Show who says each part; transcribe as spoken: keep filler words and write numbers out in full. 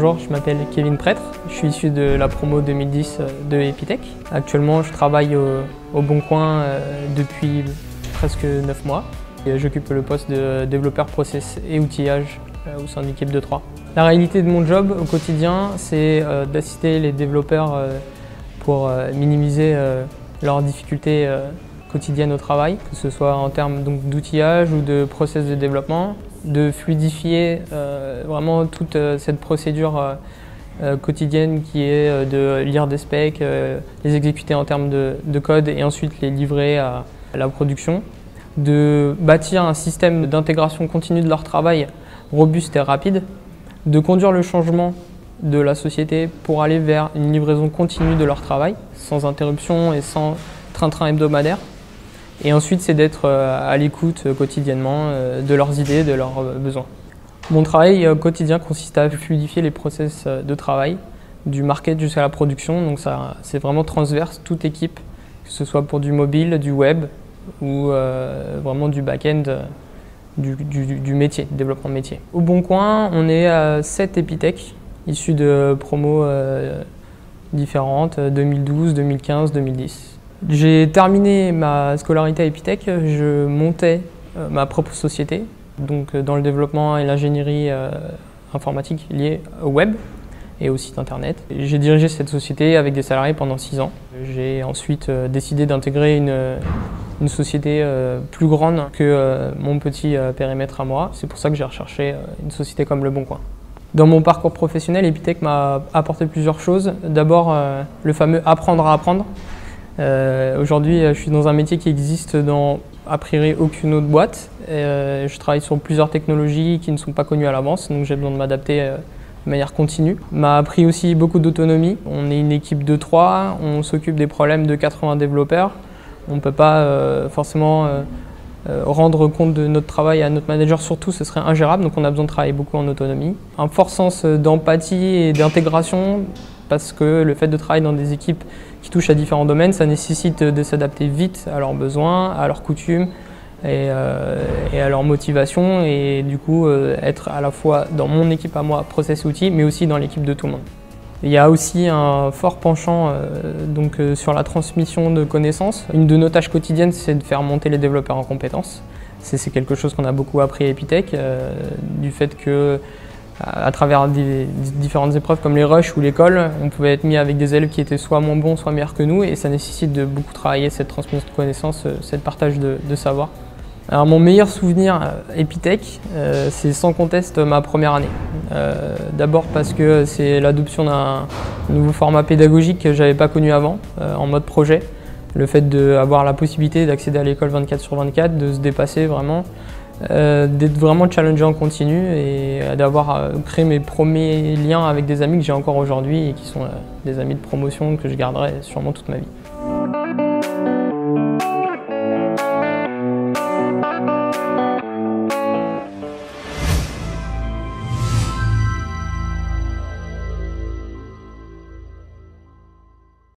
Speaker 1: Bonjour, je m'appelle Kevin Prêtre, je suis issu de la promo deux mille dix de Epitech. Actuellement, je travaille au, au Bon Coin depuis presque neuf mois. J'occupe le poste de développeur process et outillage au sein de l'équipe de trois. La réalité de mon job au quotidien, c'est d'assister les développeurs pour minimiser leurs difficultés quotidiennes au travail, que ce soit en termes d'outillage ou de process de développement, de fluidifier euh, vraiment toute euh, cette procédure euh, euh, quotidienne qui est euh, de lire des specs, euh, les exécuter en termes de, de code et ensuite les livrer à, à la production, de bâtir un système d'intégration continue de leur travail robuste et rapide, de conduire le changement de la société pour aller vers une livraison continue de leur travail, sans interruption et sans train-train hebdomadaire. Et ensuite, c'est d'être à l'écoute quotidiennement de leurs idées, de leurs besoins. Mon travail quotidien consiste à fluidifier les process de travail, du market jusqu'à la production. Donc ça, c'est vraiment transverse, toute équipe, que ce soit pour du mobile, du web ou euh, vraiment du back-end, du, du, du métier, développement métier. Au Bon Coin, on est à sept Epitech, issus de promos euh, différentes, deux mille douze, deux mille quinze, deux mille dix. J'ai terminé ma scolarité à Epitech, je montais euh, ma propre société, donc euh, dans le développement et l'ingénierie euh, informatique liée au web et au site internet. J'ai dirigé cette société avec des salariés pendant six ans. J'ai ensuite euh, décidé d'intégrer une, une société euh, plus grande que euh, mon petit euh, périmètre à moi. C'est pour ça que j'ai recherché euh, une société comme Le Bon Coin. Dans mon parcours professionnel, Epitech m'a apporté plusieurs choses. D'abord, euh, le fameux apprendre à apprendre. Euh, Aujourd'hui, je suis dans un métier qui existe dans a priori aucune autre boîte. Euh, je travaille sur plusieurs technologies qui ne sont pas connues à l'avance, donc j'ai besoin de m'adapter euh, de manière continue. M'a appris aussi beaucoup d'autonomie. On est une équipe de trois, on s'occupe des problèmes de quatre-vingts développeurs. On ne peut pas euh, forcément euh, euh, rendre compte de notre travail à notre manager, surtout ce serait ingérable, donc on a besoin de travailler beaucoup en autonomie. Un fort sens d'empathie et d'intégration, parce que le fait de travailler dans des équipes qui touchent à différents domaines, ça nécessite de s'adapter vite à leurs besoins, à leurs coutumes et, euh, et à leurs motivations, et du coup euh, être à la fois dans mon équipe à moi, process et outils, mais aussi dans l'équipe de tout le monde. Il y a aussi un fort penchant euh, donc, euh, sur la transmission de connaissances. Une de nos tâches quotidiennes, c'est de faire monter les développeurs en compétences. C'est quelque chose qu'on a beaucoup appris à Epitech, euh, du fait que à travers des, différentes épreuves comme les rushs ou l'école, on pouvait être mis avec des élèves qui étaient soit moins bons, soit meilleurs que nous, et ça nécessite de beaucoup travailler cette transmission de connaissances, cette partage de, de savoir. Alors mon meilleur souvenir Epitech, euh, c'est sans conteste ma première année. Euh, D'abord parce que c'est l'adoption d'un nouveau format pédagogique que je n'avais pas connu avant, euh, en mode projet. Le fait d'avoir la possibilité d'accéder à l'école vingt-quatre sur vingt-quatre, de se dépasser vraiment. Euh, d'être vraiment challengé en continu et d'avoir euh, créé mes premiers liens avec des amis que j'ai encore aujourd'hui et qui sont euh, des amis de promotion que je garderai sûrement toute ma vie.